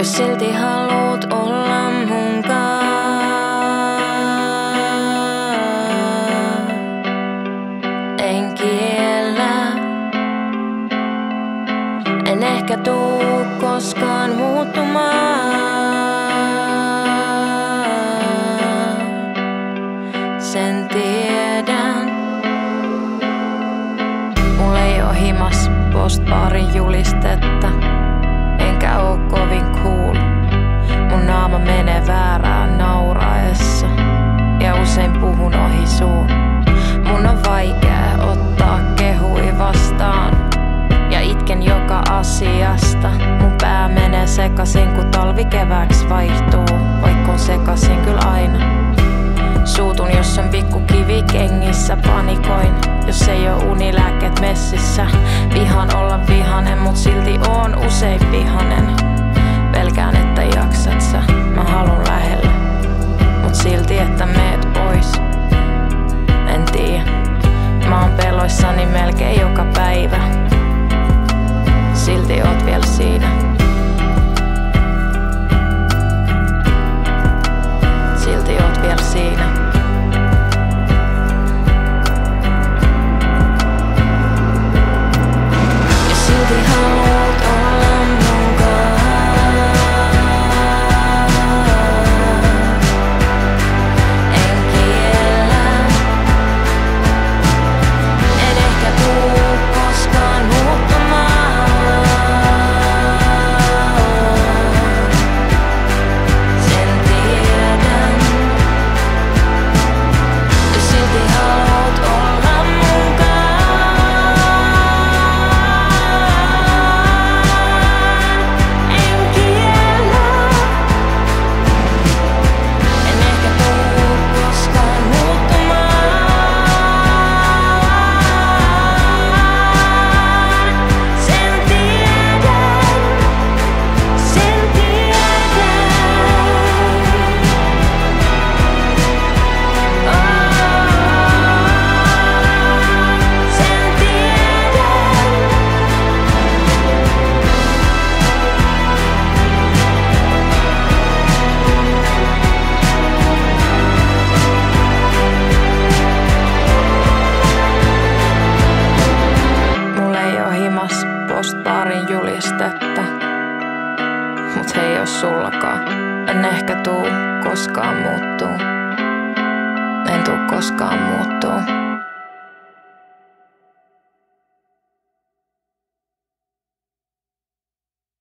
Jos silti haluut olla munkaan, en kiellä. En ehkä tuu koskaan muuttumaan. Sen tiedän. Mulla ei oo himas postbaarin julistetta. Enkä oo kovin cool. Mun naama menee väärään nauraessa. Ja usein puhun ohi suun. Mun on vaikea ottaa kehui vastaan. Ja itken joka asiasta. Mun pää menee sekasin kun talvi kevääks vaihtuu. Vaikka on sekasin kyllä aina. Suutun jos on pikku kivi kengissä, panikoin. Jos ei oo unilääkkeet messissä. Vihaan olla vihanen, mut silti oon usein vihanen. Pelkään että jaksat sä, mä halun lähellä. Mut silti että meet pois. En tiedä, mä oon peloissani melkein joka päivä. Silti oot vielä siinä. Silti oot vielä siinä. Ja silti haluut olla munkaan. En kiellä. En ehkä tuu koskaan muuttumaan. Postbaarin julistetta. Mut ei oo sullakaan. En ehkä tuu koskaan muuttuu. En tuu koskaan